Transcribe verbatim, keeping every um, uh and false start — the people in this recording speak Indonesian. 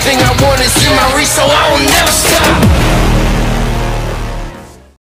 Everything I want is in my reach, so I will never stop.